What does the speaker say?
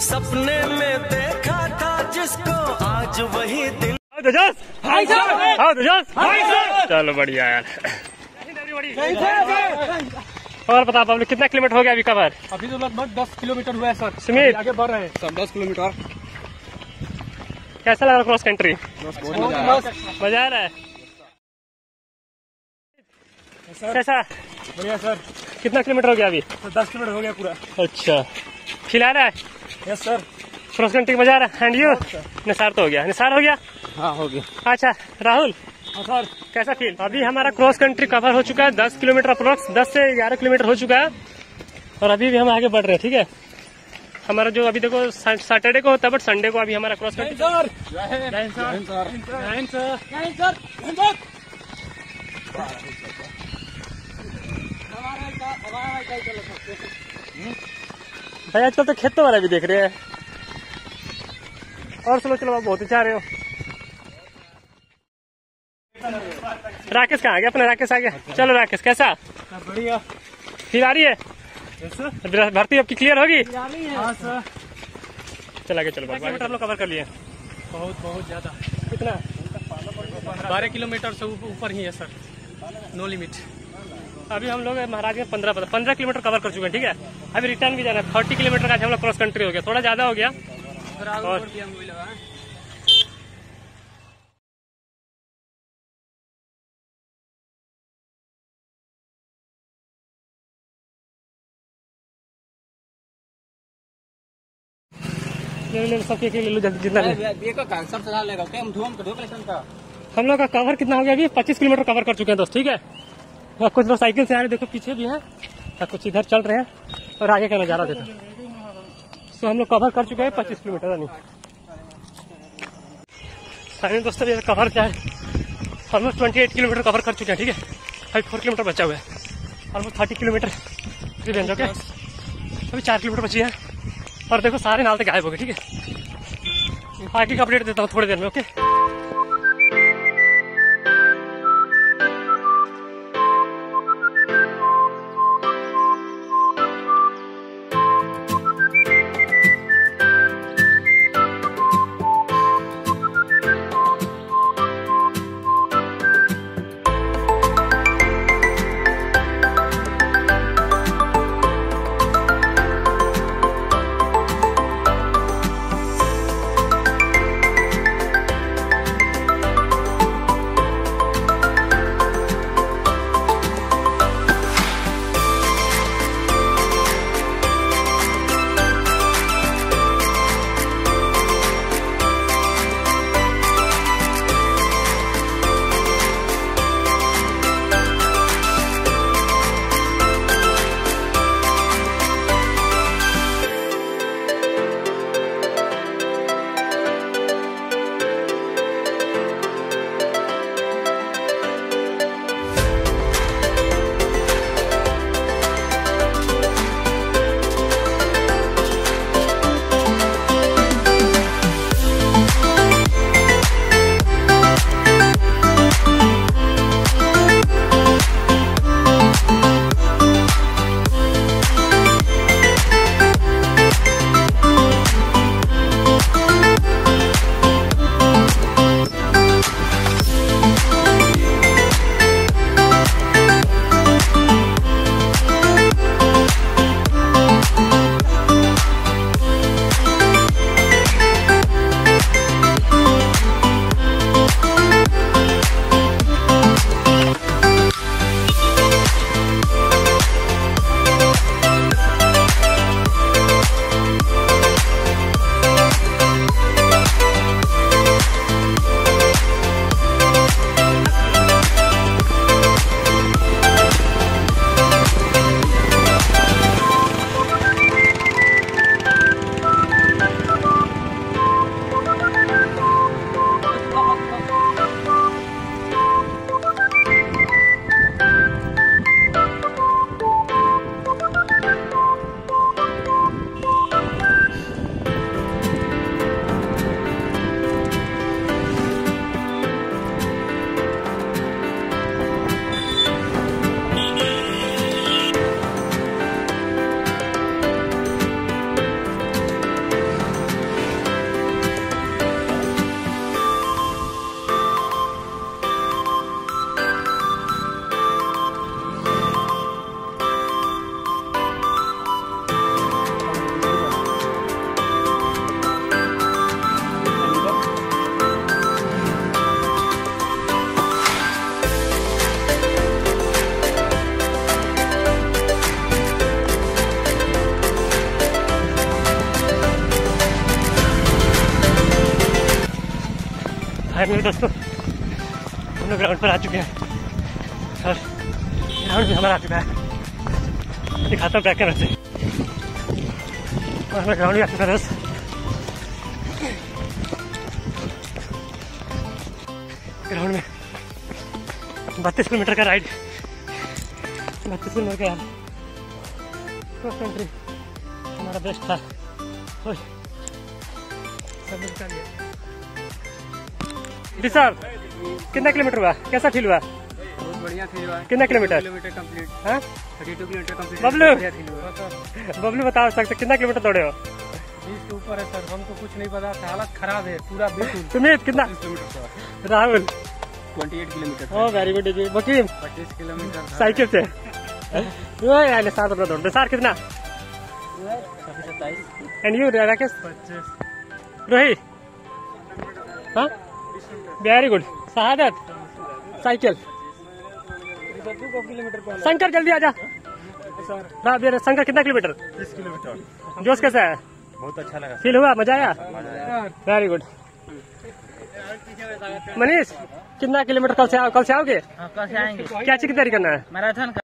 सपने में देखा था जिसको आज वही दिन। चलो बढ़िया यार। और बता पब्लिक कितना किलोमीटर हो गया अभी कवर? अभी तो लगभग 10 किलोमीटर हुआ है सर। सुमित आगे बढ़ रहे हैं सर 10 किलोमीटर। कैसा लगा क्रॉस कंट्री? मजा आ रहा है कैसा? बढ़िया सर। कितना किलोमीटर हो गया अभी? तो 10 किलोमीटर हो गया पूरा। अच्छा खिला रहा है? Yes sir. क्रॉस कंट्री मजा आ रहा है। And you? निसार तो हो गया। निसार हो गया? हाँ हो गया। अच्छा राहुल हाँ सर। कैसा फील? अभी हमारा क्रॉस कंट्री कवर हो चुका है 10 किलोमीटर अप्रोक्स 10 से 11 किलोमीटर हो चुका है और अभी भी हम आगे बढ़ रहे हैं। ठीक है हमारा जो अभी देखो सैटरडे को होता है बट संडे को अभी हमारा क्रॉस कंट्री। भाई आजकल तो खेतों वाला भी देख रहे हैं। और चलो चलो आप बहुत चाह रहे हो। राकेश कहाँ आ गया? अपना राकेश आ गया। चलो राकेश कैसा? बढ़िया। फील आ रही है? भर्ती आपकी क्लियर होगी? हाँ सर। चला गया। चलो किलोमीटर हम लोग कवर कर लिए। बहुत ज्यादा। कितना? 12 किलोमीटर से ऊपर ही है सर। No limit. अभी हम लोग महाराज में 15 किलोमीटर कवर कर चुके हैं। ठीक है अभी रिटर्न भी जाना है। 30 किलोमीटर का हम लोग क्रॉस कंट्री हो गया। थोड़ा ज्यादा हो गया और ले सबके ले लो जल्दी जितना हम लोग का कवर कितना हो गया अभी? 25 किलोमीटर कवर कर चुके हैं दोस्त। ठीक है और कुछ लोग साइकिल से आ रहे देखो पीछे भी है और कुछ इधर चल रहे हैं और आगे का नजारा देखो। तो हम लोग कवर कर चुके हैं 25 किलोमीटर नहीं दोस्तों। ये कवर क्या है हम लोग 28 किलोमीटर कवर कर चुके हैं। ठीक है अभी 4 किलोमीटर बचा हुआ है ऑलमोस्ट 30 किलोमीटर रेंज हो गया। अभी 4 किलोमीटर बची है और देखो सारे नाल तक गायब हो गए। ठीक है आगे का अपडेट देता हूँ थोड़ी देर में। ओके फाइनली दोस्तों हम लोग ग्राउंड पर आ चुके हैं और ग्राउंड भी हमारा आ चुका है। दिखाता हूँ बैक कैमरे से और हमारा ग्राउंड भी आ चुका है दोस्त। ग्राउंड में 32 किलोमीटर का राइड, 32 किलोमीटर का यार क्रॉस कंट्री हमारा बेस्ट था। साहब कितना किलोमीटर हुआ, कैसा फील हुआ? बहुत बढ़िया फील हुआ। कितना किलोमीटर? Kilometre complete. हाँ 32 किलोमीटर कंप्लीट। बबलू बता सकते कितना किलोमीटर दौड़े हो? 20 के ऊपर है सर, हमको कुछ नहीं पता, हालत खराब है पूरा बिल्कुल। सुमित कितना? 30 kilometre. Rahul 28 kilometre. Oh very good. Wakim 25 kilometre cycle से साथ अपना दौड़ते। सार कितना? 27। And you Rakesh? 25। रोहित? हाँ very good. Shahadat cycle. 2 kilometre. Shankar जल्दी आजा। सर शंकर कितना किलोमीटर? 30 किलोमीटर। जोश कैसा है? बहुत अच्छा लगा। फील हुआ? मजा आया? Very good. मनीष कितना किलोमीटर कल से आओगे? कल से आएंगे। क्या चीज की तैयारी करना है? मैराथन।